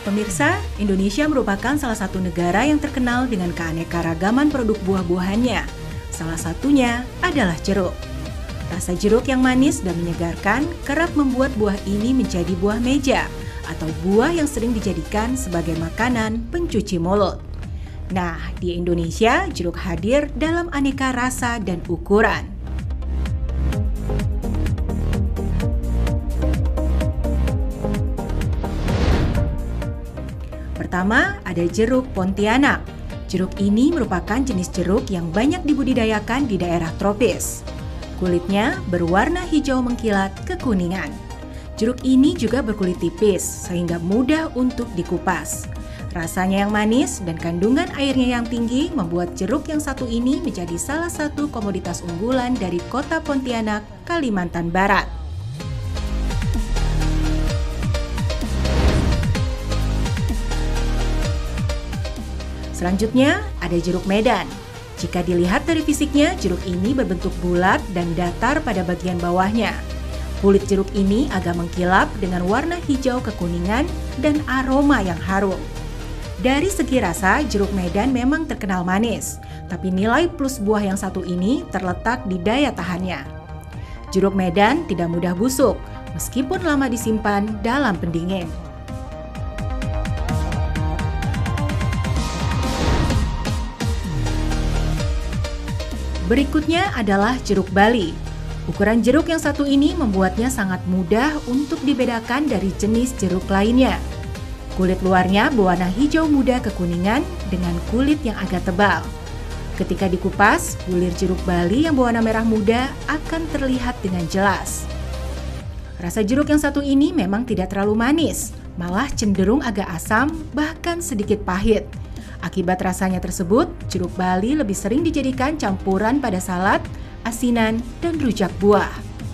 Pemirsa, Indonesia merupakan salah satu negara yang terkenal dengan keanekaragaman produk buah-buahannya. Salah satunya adalah jeruk. Rasa jeruk yang manis dan menyegarkan kerap membuat buah ini menjadi buah meja atau buah yang sering dijadikan sebagai makanan pencuci mulut. Nah, di Indonesia, jeruk hadir dalam aneka rasa dan ukuran. Pertama, ada jeruk Pontianak. Jeruk ini merupakan jenis jeruk yang banyak dibudidayakan di daerah tropis. Kulitnya berwarna hijau mengkilat kekuningan. Jeruk ini juga berkulit tipis sehingga mudah untuk dikupas. Rasanya yang manis dan kandungan airnya yang tinggi membuat jeruk yang satu ini menjadi salah satu komoditas unggulan dari kota Pontianak, Kalimantan Barat. Selanjutnya, ada jeruk Medan. Jika dilihat dari fisiknya, jeruk ini berbentuk bulat dan datar pada bagian bawahnya. Kulit jeruk ini agak mengkilap dengan warna hijau kekuningan dan aroma yang harum. Dari segi rasa, jeruk Medan memang terkenal manis, tapi nilai plus buah yang satu ini terletak di daya tahannya. Jeruk Medan tidak mudah busuk, meskipun lama disimpan dalam pendingin. Berikutnya adalah jeruk Bali. Ukuran jeruk yang satu ini membuatnya sangat mudah untuk dibedakan dari jenis jeruk lainnya. Kulit luarnya berwarna hijau muda kekuningan dengan kulit yang agak tebal. Ketika dikupas, bulir jeruk Bali yang berwarna merah muda akan terlihat dengan jelas. Rasa jeruk yang satu ini memang tidak terlalu manis, malah cenderung agak asam, bahkan sedikit pahit. Akibat rasanya tersebut, jeruk Bali lebih sering dijadikan campuran pada salad, asinan, dan rujak buah.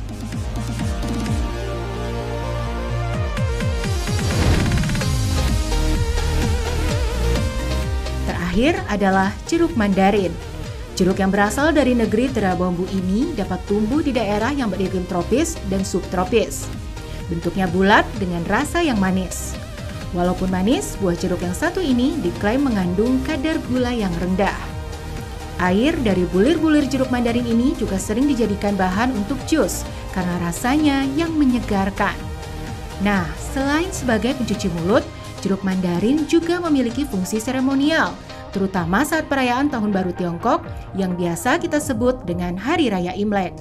Terakhir adalah jeruk Mandarin. Jeruk yang berasal dari negeri tirai bambu ini dapat tumbuh di daerah yang beriklim tropis dan subtropis. Bentuknya bulat dengan rasa yang manis. Walaupun manis, buah jeruk yang satu ini diklaim mengandung kadar gula yang rendah. Air dari bulir-bulir jeruk Mandarin ini juga sering dijadikan bahan untuk jus karena rasanya yang menyegarkan. Nah, selain sebagai pencuci mulut, jeruk Mandarin juga memiliki fungsi seremonial, terutama saat perayaan Tahun Baru Tiongkok yang biasa kita sebut dengan Hari Raya Imlek.